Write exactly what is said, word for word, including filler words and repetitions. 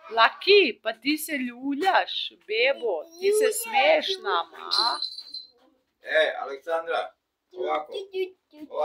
Laki, pa ti se ljuljaš, bebo, ti se smeješ nama, a? E, Aleksandra, ovako.